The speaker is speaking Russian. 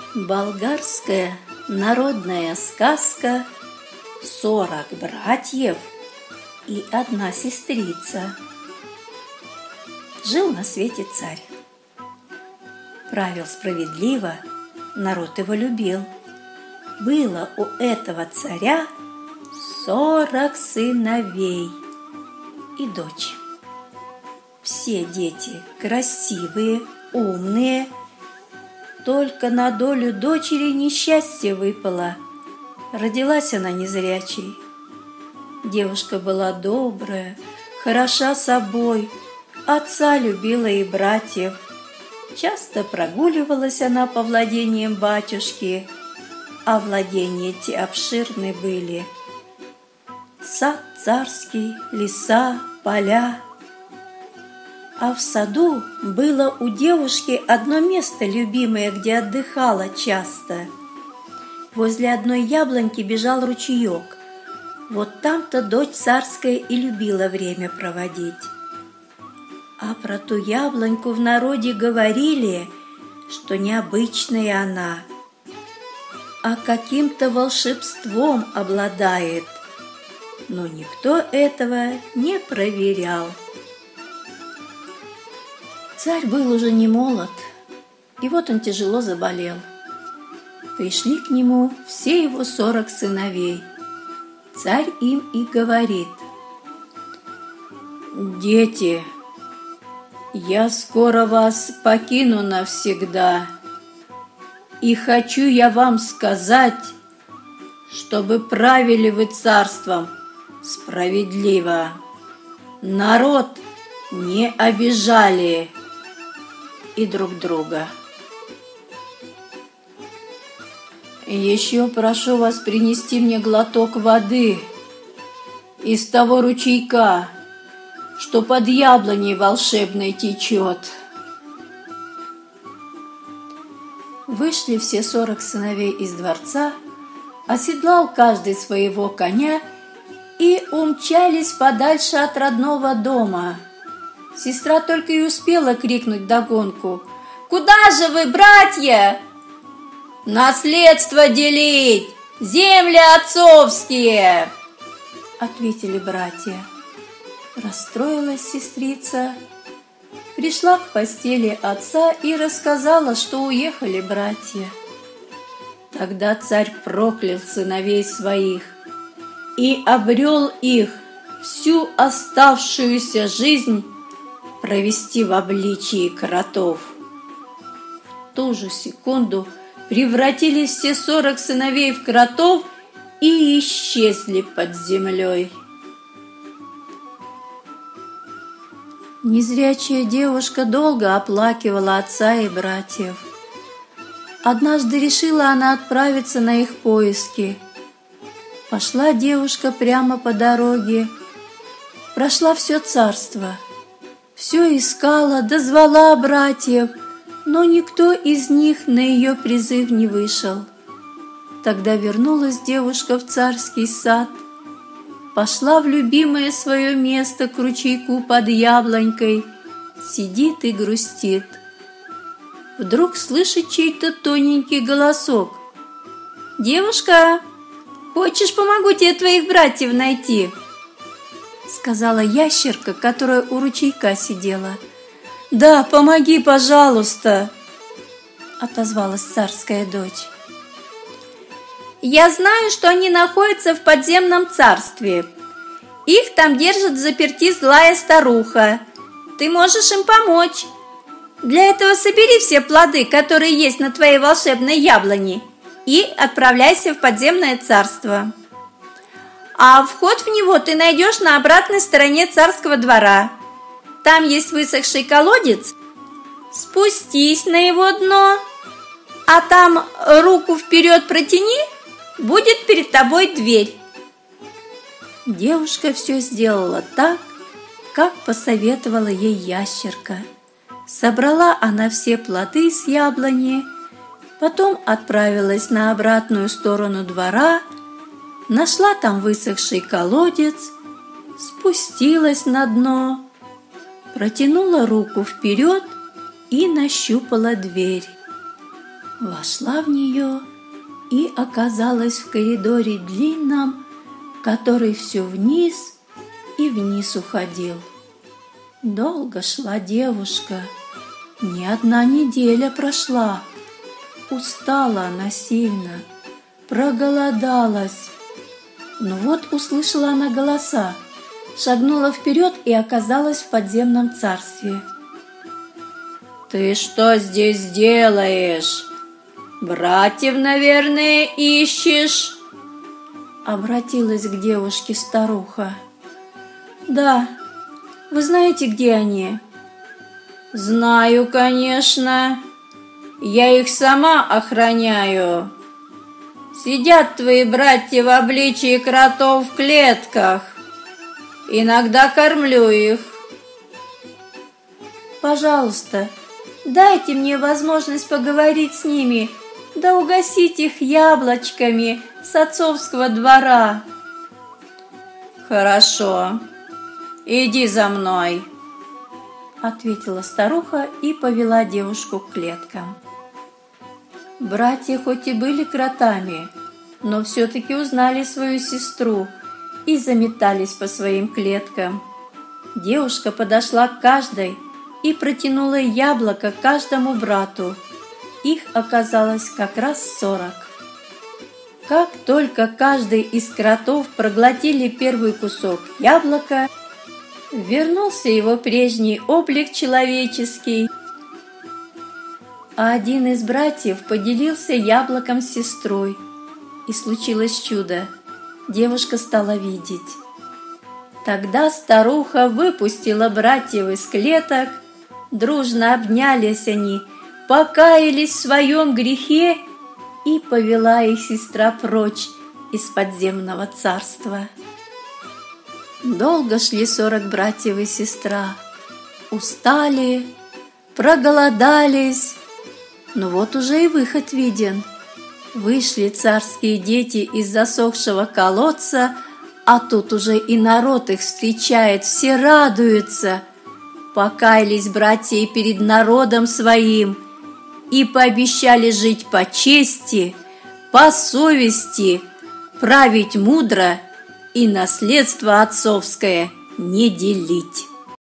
Болгарская народная сказка «40 братьев и одна сестрица». Жил на свете царь. Правил справедливо, народ его любил. Было у этого царя 40 сыновей и дочь. Все дети красивые, умные. Только на долю дочери несчастье выпало. Родилась она незрячей. Девушка была добрая, хороша собой, отца любила и братьев. Часто прогуливалась она по владениям батюшки, а владения те обширны были. Сад царский, леса, поля. А в саду было у девушки одно место любимое, где отдыхала часто. Возле одной яблоньки бежал ручеек. Вот там-то дочь царская и любила время проводить. А про ту яблоньку в народе говорили, что необычная она, а каким-то волшебством обладает. Но никто этого не проверял. Царь был уже не молод, и вот он тяжело заболел. Пришли к нему все его 40 сыновей. Царь им и говорит: «Дети, я скоро вас покину навсегда, и хочу я вам сказать, чтобы правили вы царством справедливо, народ не обижали и друг друга. Еще прошу вас принести мне глоток воды из того ручейка, что под яблоней волшебной течет». Вышли все 40 сыновей из дворца, оседлал каждый своего коня и умчались подальше от родного дома. Сестра только и успела крикнуть вдогонку: «Куда же вы, братья?» «Наследство делить! Земли отцовские!» — ответили братья. Расстроилась сестрица, пришла к постели отца и рассказала, что уехали братья. Тогда царь проклял сыновей своих и обрел их всю оставшуюся жизнь провести в обличии кротов. В ту же секунду превратились все 40 сыновей в кротов и исчезли под землей. Незрячая девушка долго оплакивала отца и братьев. Однажды решила она отправиться на их поиски. Пошла девушка прямо по дороге, прошла все царство, все искала, дозвала братьев, но никто из них на ее призыв не вышел. Тогда вернулась девушка в царский сад, пошла в любимое свое место к ручейку под яблонькой, сидит и грустит. Вдруг слышит чей-то тоненький голосок: «Девушка, хочешь, помогу тебе твоих братьев найти?» Сказала ящерка, которая у ручейка сидела. «Да, помоги, пожалуйста», — отозвалась царская дочь. «Я знаю, что они находятся в подземном царстве. Их там держит взаперти злая старуха. Ты можешь им помочь. Для этого собери все плоды, которые есть на твоей волшебной яблоне, и отправляйся в подземное царство. А вход в него ты найдешь на обратной стороне царского двора. Там есть высохший колодец. Спустись на его дно, а там руку вперед протяни, будет перед тобой дверь». Девушка все сделала так, как посоветовала ей ящерка. Собрала она все плоды с яблони, потом отправилась на обратную сторону двора, нашла там высохший колодец, спустилась на дно, протянула руку вперед и нащупала дверь. Вошла в нее и оказалась в коридоре длинном, который все вниз и вниз уходил. Долго шла девушка, не одна неделя прошла. Устала она сильно, проголодалась. Но вот услышала она голоса, шагнула вперед и оказалась в подземном царстве. «Ты что здесь делаешь? Братьев, наверное, ищешь?» Обратилась к девушке старуха. «Да, вы знаете, где они?» «Знаю, конечно. Я их сама охраняю. Сидят твои братья в обличии кротов в клетках. Иногда кормлю их». «Пожалуйста, дайте мне возможность поговорить с ними, да угостить их яблочками с отцовского двора». «Хорошо, иди за мной», — ответила старуха и повела девушку к клеткам. Братья хоть и были кротами, но все-таки узнали свою сестру и заметались по своим клеткам. Девушка подошла к каждой и протянула яблоко каждому брату. Их оказалось как раз 40. Как только каждый из кротов проглотили первый кусок яблока, вернулся его прежний облик человеческий, а один из братьев поделился яблоком с сестрой, и случилось чудо. Девушка стала видеть. Тогда старуха выпустила братьев из клеток, дружно обнялись они, покаялись в своем грехе, и повела их сестра прочь из подземного царства. Долго шли 40 братьев и сестра, устали, проголодались, но вот уже и выход виден. Вышли царские дети из засохшего колодца, а тут уже и народ их встречает, все радуются. Покаялись братья и перед народом своим и пообещали жить по чести, по совести, править мудро и наследство отцовское не делить.